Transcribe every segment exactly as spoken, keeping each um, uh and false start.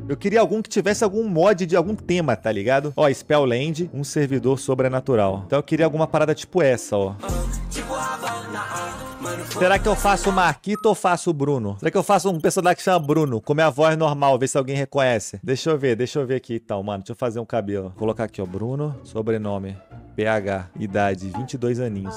Eu queria algum que tivesse algum mod de algum tema, tá ligado? Ó, Spellland, um servidor sobrenatural. Então eu queria alguma parada tipo essa, ó. Será que eu faço o Marquito ou faço o Bruno? Será que eu faço um personagem que chama Bruno, com minha voz normal, ver se alguém reconhece? Deixa eu ver, deixa eu ver aqui então, mano. Deixa eu fazer um cabelo. Vou colocar aqui, ó, Bruno, sobrenome, P H, idade, vinte e dois aninhos.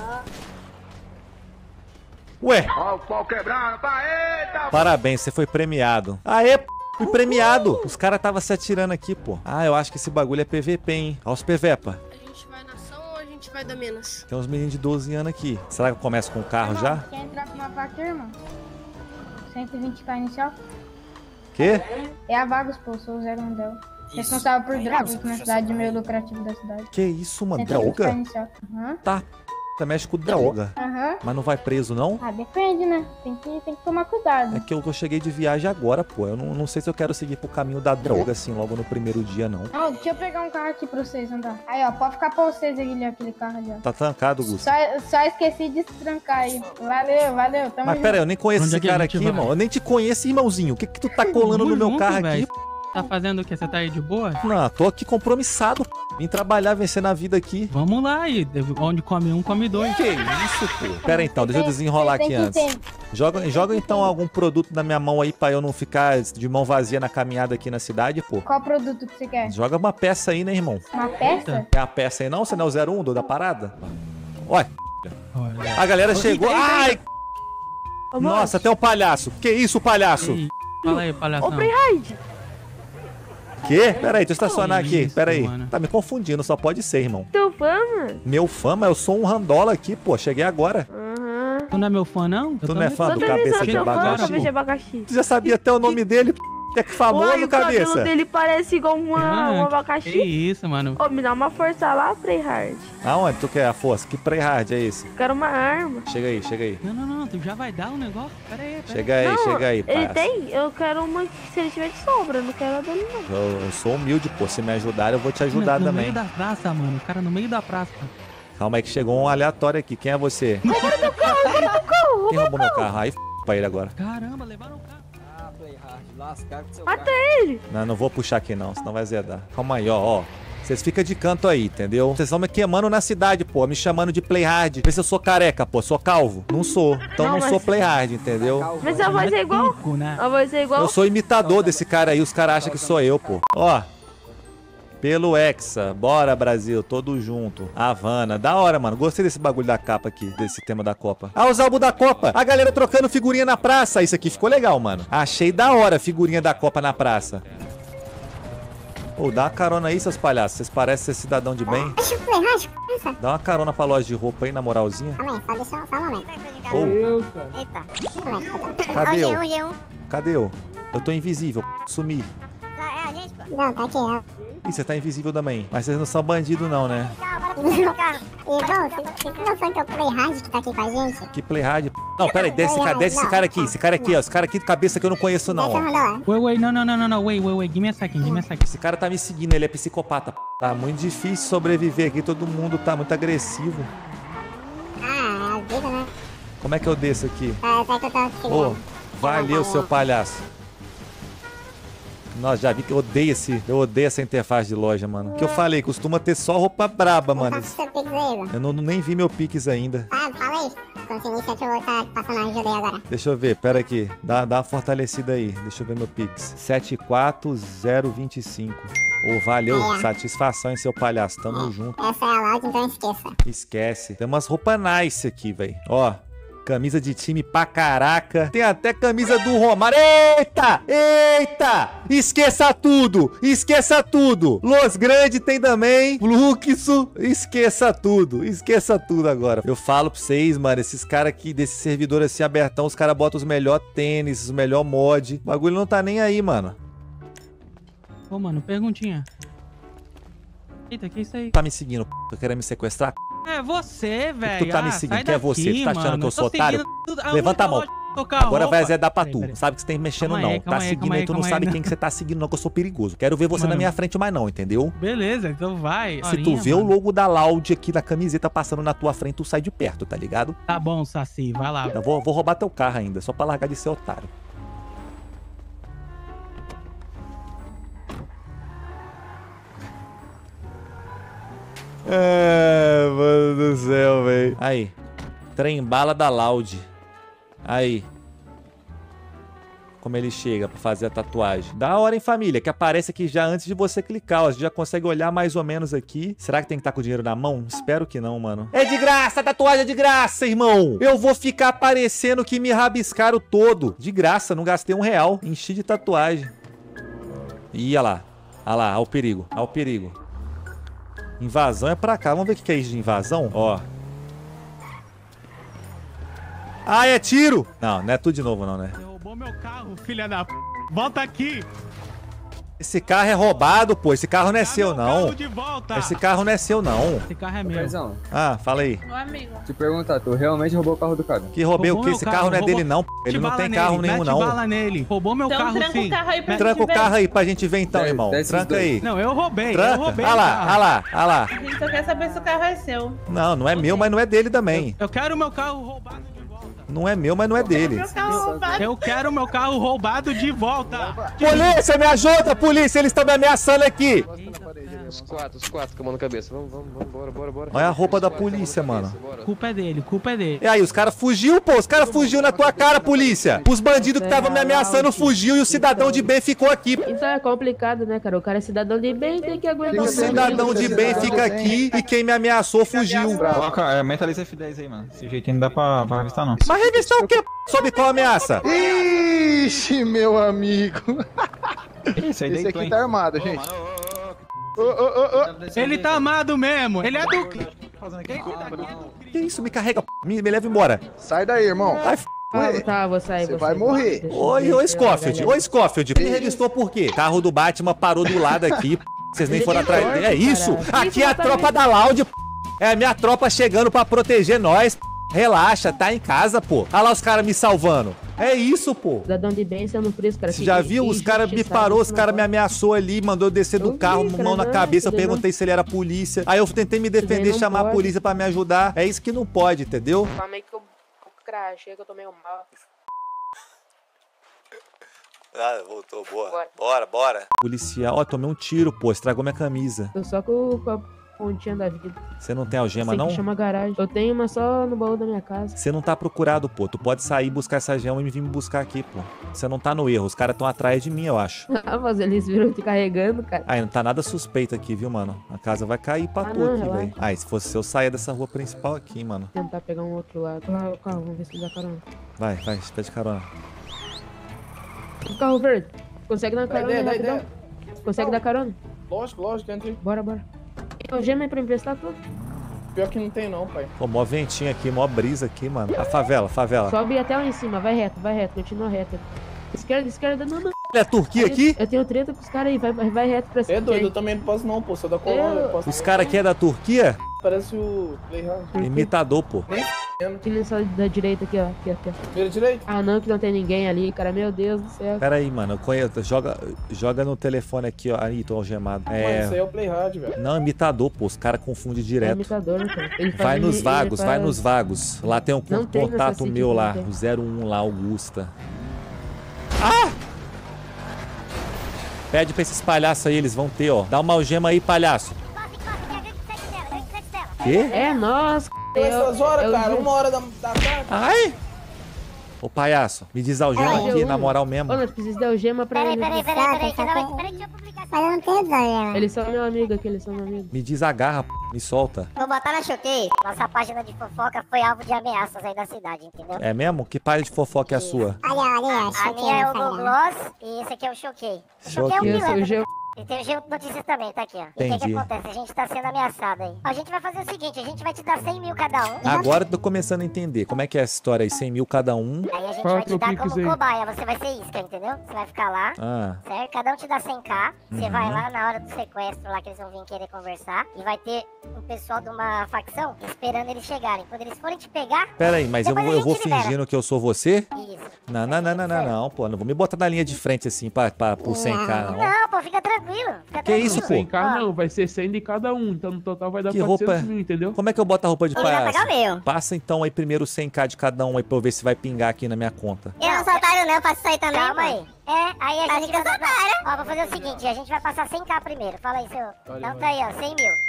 Ué! Parabéns, você foi premiado. Aê, p... fui premiado. Os caras estavam se atirando aqui, pô. Ah, eu acho que esse bagulho é P V P, hein? Olha os P V P. Vai dar menos. Tem uns meninos de doze anos aqui. Será que eu começo com o carro irmão, já? Quer entrar com uma vaca, irmão? cento e vinte k inicial? Quê? É a Vagos, pô, sou o zero um dela. Responsável por drogas na cidade meio lucrativa da cidade. Que isso, mano? cento e vinte k Droga? inicial. Uhum. Tá. Você mexe com droga. Aham. Mas não vai preso, não? Ah, depende, né? Tem que, tem que tomar cuidado. É que eu, eu cheguei de viagem agora, pô. Eu não, não sei se eu quero seguir pro caminho da droga, assim, logo no primeiro dia, não. Não, deixa eu pegar um carro aqui pra vocês andar. Aí, ó, pode ficar pra vocês ali, aquele carro ali, ó. Tá trancado, Gusto. Só, só esqueci de se trancar aí. Valeu, valeu. Tamo Mas pera aí, eu nem conheço Onde esse é que a cara gente aqui, vai? irmão. Eu nem te conheço, irmãozinho. O que que tu tá colando no meu junto, carro velho. aqui? Tá fazendo o quê? Você tá aí de boa? Não, tô aqui compromissado. Vim trabalhar, vencer na vida aqui. Vamos lá aí. Onde come um, come dois. Que isso, pô? Pera aí, então, deixa eu desenrolar aqui antes. Joga, joga então algum produto na minha mão aí pra eu não ficar de mão vazia na caminhada aqui na cidade, pô. Qual produto que você quer? Joga uma peça aí, né, irmão? Uma peça? É a peça aí não? Você não é o zero um do da parada? Olha, Olha. a galera chegou. Eita, eita, Ai! Nossa, tem um palhaço. Que isso, palhaço? Ih, fala aí, palhação. Quê? Pera aí, deixa eu estacionar Que aqui. isso, Pera aí. mano. Tá me confundindo, só pode ser, irmão. Teu fã, mano? Meu fã, mas eu sou um randola aqui, pô. Cheguei agora. Aham. Tu não é meu fã, não? Tu não é fã Eu do também cabeça sou de teu fã, abacaxi? cabeça de abacaxi. Tu já sabia até o nome dele, p***. É que famoso, Uai, o cabelo cabeça. dele parece igual uma, Ah, um Que abacaxi. isso, mano. Ô, me dá uma força lá, Freyhard. Aonde tu quer a força? Que pré-hard é esse? Quero uma arma. Chega aí, chega aí. Não, não, não. Tu já vai dar um negócio? Pera aí, pera aí. Chega aí, Não, chega aí, ele parça. tem? Eu quero uma que se ele tiver de sobra, eu não quero a dele não. Eu, eu sou humilde, pô. Se me ajudar, eu vou te ajudar no, no também. meio da praça, mano. O cara no meio da praça. Calma aí que chegou um aleatório aqui. Quem é você? Roubaram meu carro, roubaram meu carro. Quem roubou meu carro? Aí f pra ele agora. Caramba, levaram o carro. Ah, Playhard, lascar com seu Mata carro. ele. Não, não vou puxar aqui não, senão vai zedar. Calma aí, ó, ó. Vocês ficam de canto aí, entendeu? Vocês estão me queimando na cidade, pô. Me chamando de playhard. Vê se eu sou careca, pô. Sou calvo? Não sou. Então não, Não, sou mas- playhard, entendeu? Mas a voz é igual. Pico, né? A voz é igual. Eu sou imitador desse cara aí. Os caras acham que sou eu, pô. Ó. Pelo Hexa. Bora, Brasil. Todo junto. Havana. Da hora, mano. Gostei desse bagulho da capa aqui. Desse tema da Copa. Ah, os álbuns da Copa. A galera trocando figurinha na praça. Isso aqui ficou legal, mano. Achei da hora a figurinha da Copa na praça. Ô, dá uma carona aí, seus palhaços. Vocês parecem ser cidadão de bem. Deixa eu Playhard, pensa. Dá uma carona pra loja de roupa aí, na moralzinha. Calma aí, só deixa só um momento. Ô, Eita. Moleque, cadê eu? G um, G um. Cadê eu? Eu tô invisível. Sumi. É a gente, pô? Não, tá aqui, ó. Ih, você tá invisível também. Mas vocês não são bandido não, né? Irmão, você não foi que é o Playhard que tá aqui com a gente? Que playhard. Não, pera aí. Desce esse cara, desce esse cara aqui. Esse cara aqui, ó. Esse cara aqui de cabeça que eu não conheço não, Desce, ó. Randola. Wait, wait, não, não, não, não, não. Wait, wait, wait. Give me a second, give me a second. Esse cara tá me seguindo, ele é psicopata. Tá muito difícil sobreviver aqui. Todo mundo tá muito agressivo. Ah, é a vida, né? Como é que eu desço aqui? Ah, tá que eu tô Ô, segurando. valeu, seu palhaço. Nossa, já vi que eu odeio esse. Eu odeio essa interface de loja, mano. Que eu falei, costuma ter só roupa braba, mano. Passa o seu pix aí, Igor. Eu não, nem vi meu Pix ainda. Ah, fala aí. Quando você inicia, deixa eu estar passando a ajuda aí agora. Deixa eu ver, pera aqui. Dá, dá uma fortalecida aí. Deixa eu ver meu Pix. sete quatro zero dois cinco. Ô, valeu. É. Satisfação, hein, seu palhaço. Tamo junto. Essa é a loja, então esqueça. Esquece. Tem umas roupas nice aqui, velho. Ó. Camisa de time pra caraca. Tem até camisa do Romário. Eita! Eita! Esqueça tudo! Esqueça tudo! Los Grande tem também. Fluxo. Esqueça tudo. Esqueça tudo agora. Eu falo pra vocês, mano. Esses caras aqui desse servidor assim abertão, os caras botam os melhores tênis, os melhores mod. O bagulho não tá nem aí, mano. Ô, mano, perguntinha. Eita, que isso aí? Tá me seguindo, p***. Tu querendo me sequestrar? É você, velho. tu tá me Ah, seguindo? sai Quem é você? daqui, Tu tá achando mano. que eu sou tô otário? seguindo tudo- Levanta a mão. única loja que tocar Agora vai roupa. azedar pra Peraí, tu. peraí. Não sabe que você tem mexendo, Calma não. aí, Tá calma aí, seguindo calma aí, aí, tu não calma sabe aí, quem não. que você tá seguindo, não, que eu sou perigoso. Quero ver você Mano. na minha frente mais não, entendeu? Beleza, então vai. Se tu Horinha, vê mano. o logo da Loud aqui na camiseta passando na tua frente, tu sai de perto, tá ligado? Tá bom, Saci, vai lá. Eu vou, vou roubar teu carro ainda, só pra largar de ser otário. É, mano do céu, velho. Aí. Trem bala da Loud. Aí. Como ele chega pra fazer a tatuagem. Da hora, hein, família? Que aparece aqui já antes de você clicar, ó. Você já consegue olhar mais ou menos aqui. Será que tem que estar com o dinheiro na mão? Espero que não, mano. É de graça, a tatuagem é de graça, irmão. Eu vou ficar aparecendo que me rabiscaram todo. De graça, não gastei um real. Enchi de tatuagem. Ih, olha lá. Olha lá, olha o perigo. Olha o perigo. Invasão é pra cá. Vamos ver o que é isso de invasão? Ó. Ah, é tiro! Não, não é tudo de novo não, né? Roubou meu carro, filha da p... Volta aqui! Esse carro é roubado, pô. Esse carro não é Dá seu, meu não. carro de volta. Esse carro não é seu, não. Esse carro é meu. Paizão, Ah, fala aí. Ô, amigo. te perguntar, tu realmente roubou o carro do cara? Que roubei o Roubou quê? meu Esse carro, carro não é roubou- dele, não. P***. Ele Mete não tem bala carro nele, nenhum, mete não. bala nele. Roubou meu Então carro, tranca sim. o carro aí pra Tranca gente o ver. carro aí pra gente ver então, Desce, irmão. desce os Tranca dois. aí. Não, eu roubei. Eu Tranca. roubei. Olha o lá, carro. olha lá, olha lá. A gente só quer saber se o carro é seu. Não, não é meu, mas não é dele também. Eu quero meu carro roubado de volta. Não é meu, mas não é dele. Meu carro roubado. Eu quero meu carro roubado de volta. Polícia, me ajuda, polícia. Eles estão me ameaçando aqui. Os quatro, os quatro com a mão na cabeça. Vamos, vamos, vamos, bora, bora, bora. Olha a roupa da Os quatro com a mão na polícia, cabeça, mano. bora. Culpa é dele, culpa é dele. E aí, os caras fugiu, pô. Os caras fugiu na tua cara, polícia. Os bandidos que estavam me ameaçando fugiu e o cidadão de bem ficou aqui. Então é complicado, né, cara? O cara é cidadão de bem, tem que aguentar O cidadão de bem fica aqui e quem me ameaçou fugiu. Coloca, é, mentaliza F dez aí, mano. Esse jeitinho não dá pra, pra revistar, não. Mas revistar o quê? Sob qual ameaça? Ixi, meu amigo. Esse aí Esse deitou, aqui hein? tá armado, gente. Mano, ô, ô, ô, Ô, ô, ô, ô. Ele tá amado mesmo. Ele é do... fazendo aqui? Que isso? Me carrega, p***. me, me leva embora. Sai daí, irmão. Ai, f... Ah, tá, vou sair, Você vou vai sair. morrer. Deixa- Oi, deixa oi, eu Scofield. olhar. Oi, Scofield. Me revistou por quê? Carro do Batman parou do lado aqui. p***. Vocês nem Ele foram é atrás forte, dele. É isso? caralho. Aqui é a Isso tropa da Loud, p***. É a minha tropa chegando pra proteger nós. p***. Relaxa, tá em casa, pô. Olha lá os caras me salvando. É isso, pô. Cidadão de bem sendo preso, cara. Você já viu? Os caras me parou, os caras me ameaçou ali, mandou eu descer do Eu vi, carro, cara, mão na não, cabeça, eu isso daí perguntei se ele era polícia. Aí eu tentei me defender, não chamar a pode. polícia pra me ajudar. É isso que não pode, entendeu? Calma aí que eu, eu crachei, que eu tomei um mal. Ah, voltou, boa. Bora. Bora, bora. Policial, ó, tomei um tiro, pô, estragou minha camisa. Tô só com, com a pontinha da vida. Você não tem algema, Sei não? que chama garagem. Eu tenho uma só no baú da minha casa. Você não tá procurado, pô. Tu pode sair, buscar essa gema e vir me buscar aqui, pô. Você não tá no erro. Os caras tão atrás de mim, eu acho. Ah, mas eles viram te carregando, cara. Aí, não tá nada suspeito aqui, viu, mano? A casa vai cair pra Ah, tu não, aqui, relaxa. velho. Aí, se fosse eu, saia dessa rua principal aqui, mano. Tentar pegar um outro lado. Lá, o carro, vamos ver se dá carona. Vai, vai, pede carona. O carro verde. Consegue dar Dá carona ideia, dá rapidão? ideia. Consegue dar carona? Lógico, lógico, entra aí. Bora, bora. Tem o gema aí pra emprestar tudo? Pior que não tem não, pai. Pô, mó ventinho aqui, mó brisa aqui, mano. A favela, favela. Sobe até lá em cima, vai reto, vai reto, continua reto. Esquerda, esquerda, não, não. Olha a Turquia aqui. Eu tenho treta com os caras aí, vai, vai, vai reto pra cima. É doido, eu também não posso não, pô. Sou da Colômbia, eu posso... Os caras aqui é da Turquia? Parece o Playhard. Imitador, pô. Aqui nessa da direita aqui, ó. Aqui, aqui, ó. Vira direito? Ah, não, que não tem ninguém ali, cara. Meu Deus do céu. Pera aí, mano. Eu conheço. Joga, joga no telefone aqui, ó. Aí, tô algemado. Mano, isso aí É. é o Playhard, velho. Não, imitador, pô. Os caras confundem É direto. imitador, né, cara? Ele faz Vai nos ele- vagos, ele vai faz- nos vagos. Lá tem um Não tem contato nessa meu City, lá. não tem. O zero um lá, Augusta. Ah! Pede pra esses palhaços aí, eles vão ter, ó. Dá uma algema aí, palhaço. Quê? É, nossa. Tem essas horas, eu- cara. Uma hora da, da tarde. Ai! Ô, palhaço, me diz algema Ai, aqui, eu- na moral mesmo. Ô, nós precisamos de algema pra Peraí, ele. peraí, peraí, peraí, peraí, peraí, peraí, deixa eu publicar. Mas eu não tenho desenho. Eles são meu amigo aqui, eles são meu amigo. Me diz a garra, p***, me solta. Vou botar na Choquei. Nossa página de fofoca foi alvo de ameaças aí da cidade, entendeu? É mesmo? Que página de fofoca é a sua? Olha, olha, a minha é o Google Gloss e esse aqui é o Choquei. O Choquei é um Eu sou o pilantra. Geo. E tem o Geo Notícias também, tá aqui, ó. E o que que Entendi. acontece? A gente tá sendo ameaçado aí. A gente vai fazer o seguinte, a gente vai te dar cem mil cada um. Agora eu tô começando a entender. Como é que é essa história aí? cem mil cada um. Aí a gente Qual vai é te o dar Pix como aí? cobaia, você vai ser isca, entendeu? Você vai ficar lá, Ah, certo? Cada um te dá cem k, você Uhum. vai lá na hora do sequestro lá que eles vão vir querer conversar e vai ter um pessoal de uma facção esperando eles chegarem. Quando eles forem te pegar, pera aí, mas eu, Depois vou- a eu vou gente libera. fingindo que eu sou você? isso. Não, não, não, não, não, não, pô. Não vou me botar na linha de frente assim pra, pra, por cem k, não. Não, pô, fica tranquilo. Fica Que tranquilo. isso, pô? cem k Ó, não, vai ser cem de cada um, então no total vai dar Que quatrocentos roupa- mil, entendeu? Como é que eu boto a roupa de Ele vai palhaço? pagar o meu. Passa então aí primeiro cem k de cada um aí pra eu ver se vai pingar aqui na minha conta. Eu não sou otário não, eu posso sair também, Calma aí. É, aí a gente vai... Ó, vou fazer o seguinte, a gente vai passar cem k primeiro. Fala aí, seu... Então tá aí, ó, cem mil.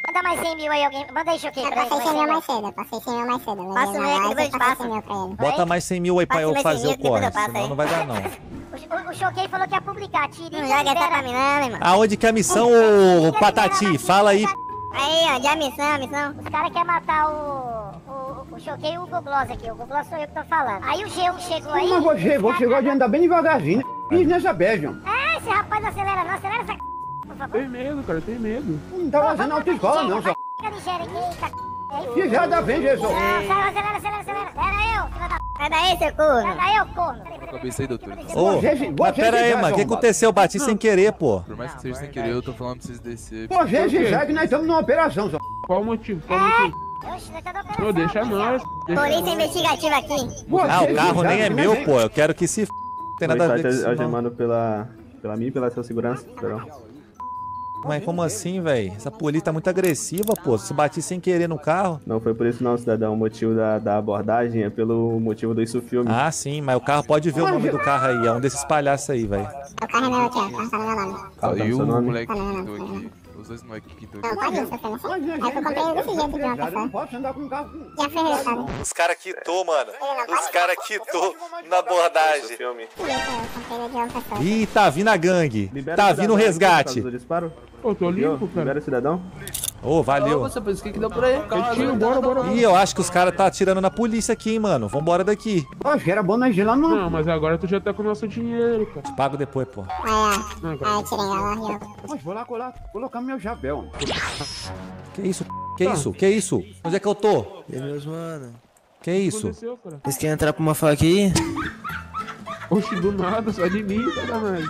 Manda mais cem mil aí, alguém. Manda aí, Choquei. Eu passei cem mil mais cedo, eu passei cem mil mais cedo. Passa o meu aqui, depois eu te passo. Bota mais cem mil aí pra Passa eu mais fazer cem mil o que depois corre, eu passo senão aí. não vai dar não. O, o, o Choquei falou que ia publicar. Tirinha. Não joga essa pra mim não, irmão. Aonde que é a missão, ô Patati? Fala aí. Aí, ó, já a missão, a missão. Os caras querem matar o... O, o Choquei e o Gogloss aqui. O Gogloss sou eu que tô falando. Aí o G um chegou aí... Mas você, você gosta de andar bem devagarzinho. Fiz nessa bad, João. É, esse rapaz não acelera não. Acelera essa c... por favor. Tem medo, cara, tem medo. Não tá fazendo autoescola não, só. Fica ligeiro aqui, eita. Que já dá bem, Jesus. Não, sai, acelera, acelera, acelera. Era eu, filha da... Sai daí, seu corno. Sai daí, eu corno. Cabeça aí, doutor. Ô, mas pera aí, mano. O que aconteceu? Eu bati sem querer, pô. Por mais que seja sem querer, eu tô falando pra vocês descer. Pô, gente, já que nós estamos numa operação, só. Qual o motivo? Qual o motivo? Oxe, nós tá na operação. Pô, deixa nós. Polícia investigativa aqui. Ah, o carro nem é meu, pô. Eu quero que se f... Tem nada a ver com isso, não. Algemando pela, pela mim e pela sua segurança, perdão. Mas como assim, velho? Essa polícia tá muito agressiva, pô. Se bati sem querer no carro. Não foi por isso não, cidadão. O motivo da, da abordagem é pelo motivo do isso filme. Ah, sim, mas o carro pode ver o nome do carro aí. É um desses palhaços aí, velho. O carro é meu aqui, ó. O carro tá no meu nome. Qual tá E no seu o nome? moleque Tá no que meu tô nome. aqui. Os dois moleques que tô Não, aqui. pode isso, filho. Aí eu comprei ele desse jeito de uma pessoa. Posso andar com um carro. Já foi registrado. Os caras quitou, mano. Os caras quitou na abordagem. Isso, eu comprei ele de uma pessoa. Ih, tá vindo a gangue. Libera Tá o vindo o cidadão resgate. por causa do disparo. Ô, tô limpo, cara. Libera o cidadão. Ô, valeu. Você pensa que deu por aí? Tio, bora, bora. Ih, eu acho que os caras tá atirando na polícia aqui, hein, mano. Vambora daqui. Acho que era bom nós ir lá no... Não, mas agora tu já tá com o nosso dinheiro, cara. Te pago depois, pô. Aí, ó. Aí, tirei ela e eu. Mas vou lá colar, colocar meu chapéu. Que isso? Que isso? Que isso? Onde é que eu tô? E aí, meus mano? Que isso? Aconteceu, cara? Vocês querem entrar pra uma faca aqui? Oxe, do nada, só de mim, cara, mais.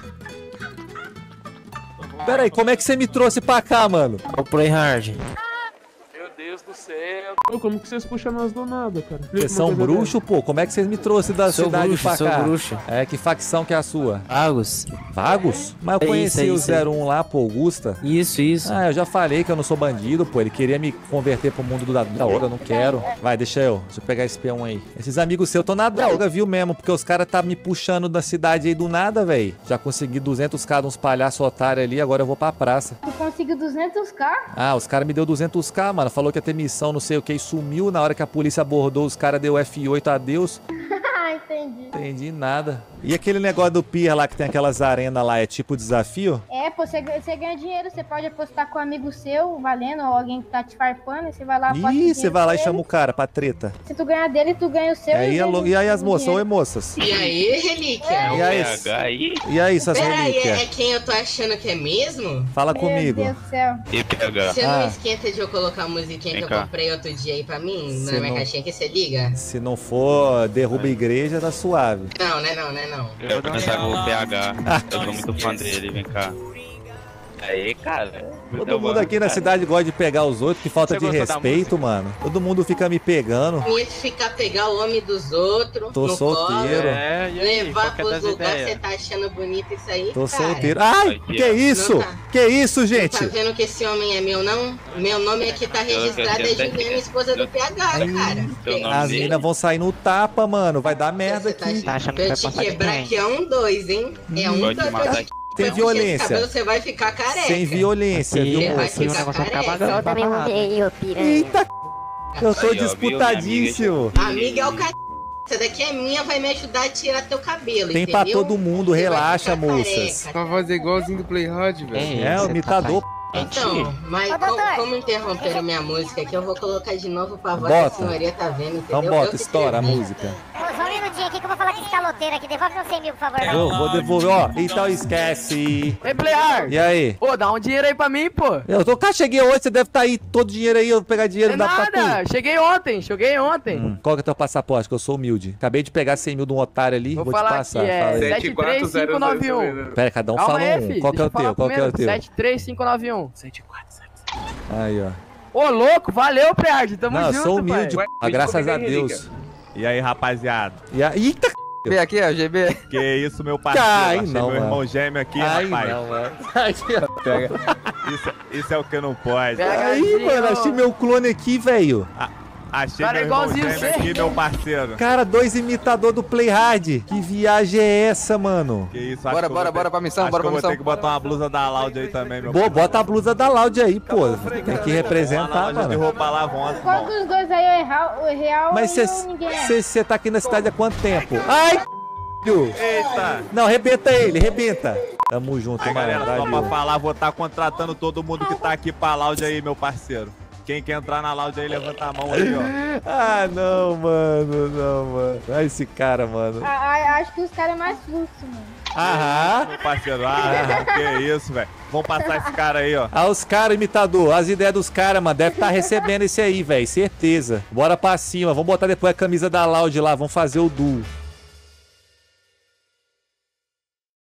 Pera aí, como é que você me trouxe pra cá, mano? Olha o Play Hard. Meu Deus do céu. Pô, como que vocês puxam nós do nada, cara? Vocês são bruxo, pô? Como é que vocês me trouxeram da Sou cidade bruxo, pra sou cá? bruxo. É, que facção que é a sua? Vagos. Vagos? Mas eu É conheci isso, é o isso, zero um lá, pô, Augusta. Isso, isso. Ah, eu já falei que eu não sou bandido, pô. Ele queria me converter pro mundo do- da droga, eu não quero. Vai, deixa eu. Deixa eu pegar esse peão aí. Esses amigos seus estão na droga, viu mesmo? Porque os caras tá me puxando da cidade aí do nada, velho. Já consegui duzentos k de uns palhaços otários ali, agora eu vou pra praça. Tu conseguiu duzentos k? Ah, os caras me deu duzentos k, mano. Falou que ia ter missão, não sei o que, e sumiu. Na hora que a polícia abordou, os caras deu F oito, adeus. Ah, entendi. Entendi nada. E aquele negócio do pier lá, que tem aquelas arenas lá, é tipo desafio? É, pô, você, ganha- você ganha dinheiro, você pode apostar com um amigo seu, valendo, ou alguém que tá te farpando, e você vai lá, aposta Ih, dinheiro você vai lá e com chama ele. o cara pra treta. Se tu ganhar dele, tu ganha o seu. Aí, e é ele- lo- e aí as o moças, dinheiro. oi moças. E aí, relíquia? E aí, aí? e aí suas Peraí, é relíquias? quem eu tô achando que é mesmo? Fala Meu comigo. Deus do céu. E P H? Você Ah. não esquenta de eu colocar a musiquinha Vem que eu cá. comprei outro dia aí pra mim, Se na minha não- caixinha que você liga? Se não for derruba a igreja, tá suave. Não, né não, né não. Eu vou começar com o P H. Eu sou muito fã dele, vem cá. Aí, cara. Todo mundo aqui na cidade gosta de pegar os outros, que falta Você de gostou da respeito, mano. Todo mundo fica me pegando. Ia ficar pegar o homem dos outros. Tô no solteiro. Colo, É, e aí, levar qual que é pros das lugares, ideias? você tá achando bonito isso aí, Tô cara? solteiro. Ai, que isso? Não tá. Que isso, gente? Tá vendo que esse homem é meu, não? Meu nome aqui tá registrado, é Juliana, esposa do P H, cara. As minas vão sair no tapa, mano. Vai dar merda aqui. Tá achando que eu te quebrar aqui é um dois, hein? É um Pode dois. matar eu- aqui. Sem eu puxei esse violência. cabelo, você vai ficar careca. Sem violência, viu, Você vai moças? ficar careca. Eu também vou ver, ô piranha. Eita, eu tô Aí, ó, viu, disputadíssimo. Amiga é o c... Essa daqui é minha, vai me ajudar a tirar teu cabelo, Tem entendeu? pra todo mundo, Você vai relaxa, ficar moças. careca. Pra fazer igualzinho do Play Hard, velho. É, o imitador. Então, mas Ô, co- doutor. como interromperam minha música aqui, eu vou colocar de novo pra voz Bota. da senhoria, tá vendo, entendeu? Então Eu bota, que estoura a escrevi. música. Ô, só um minutinho aqui que eu vou falar com esse caloteiro aqui. Devolve meus cem mil, por favor. Eu vou devolver, ó. Então esquece. Ei, Playhard! E aí? Pô, dá um dinheiro aí pra mim, pô. Eu tô cá, cheguei hoje, você deve estar aí todo o dinheiro aí, eu vou pegar dinheiro É da pra tu. nada, cheguei ontem, cheguei ontem. Hum, qual que é teu passaporte? Que eu sou humilde. Acabei de pegar cem mil de um otário ali, vou, Vou te falar passar. que é Fala aí. sete três cinco nove um. Pera, cada um Calma fala aí, um. filho, Qual que é o deixa eu falar teu? Qual que é o primeiro. teu? sete três cinco nove um. Aí, ó. Ô, louco, valeu, Playhard, tamo Não, eu junto, sou humilde, pai. p***, graças a Deus. E aí, rapaziada? E aí, eita, Vem aqui, ó, G B. Que isso, meu parceiro? Ai, Achei não, meu mano. irmão gêmeo aqui, Ai, rapaz. não, mano. Aqui, ó. Pega. Isso, isso é o que não pode. Aí, mano, achei meu clone aqui, velho. Achei Cara, meu é igualzinho irmão gêmeo você. aqui, meu parceiro. Cara, dois imitadores do Play Hard. Que viagem é essa, mano? Que isso, Bora, acho que eu bora, vou bora ter- pra missão, acho bora que eu pra vou ter missão. que botar uma blusa da Loud aí também, meu Boa, bota a blusa da Loud aí, pô. Tem que Vamos lá na representar, loja de mano. roupa lá, vamos. Qual dos dois aí é real, o real Mas e o ninguém é? você tá aqui na cidade há quanto tempo? Ai, Eita! não, rebenta ele, rebenta. Tamo junto, Aí, galera, só mano. pra falar, vou estar contratando todo mundo que tá aqui pra Loud aí, meu parceiro. Quem quer entrar na Loud aí, levanta a mão aí, ó. Ah, não, mano, não, mano. Olha esse cara, mano. A- a- acho que os caras é mais fluxo, mano. Aham. Meu parceiro, ah, que isso, velho. Vamos passar esse cara aí, ó. Ah, os caras, imitador. As ideias dos caras, mano. Deve estar recebendo esse aí, velho. Certeza. Bora pra cima. Vamos botar depois a camisa da Loud lá. Vamos fazer o duo.